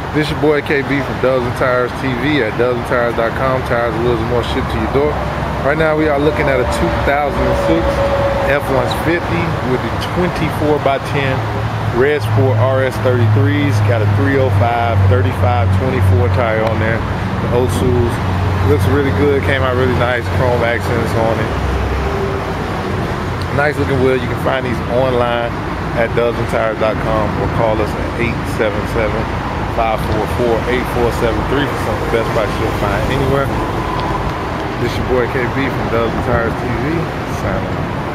This your boy KB from Dubs and Tires TV at dubsandtires.com. Tires, wheels, and more shipped to your door. Right now we are looking at a 2006 F-150 with the 24x10 Red Sport RS33s. Got a 305, 35, 24 tire on there. The Osu's. Looks really good. Came out really nice. Chrome accents on it. Nice looking wheel. You can find these online at dubsandtires.com or call us at 877-544-8473 for some of the best prices you'll find anywhere. This your boy KB from Dubs and Tires TV. Signing off.